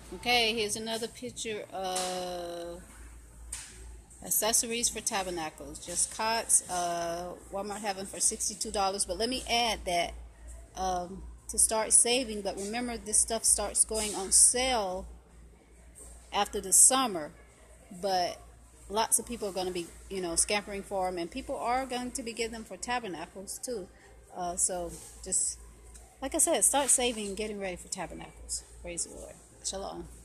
Okay, here's another picture of accessories for Tabernacles. Just cots. Walmart having for $62. But let me add that to start saving. But remember, this stuff starts going on sale after the summer. But lots of people are going to be, scampering for them, and people are going to be getting them for Tabernacles too. So just like I said, start saving and getting ready for Tabernacles. Praise the Lord. Shalom.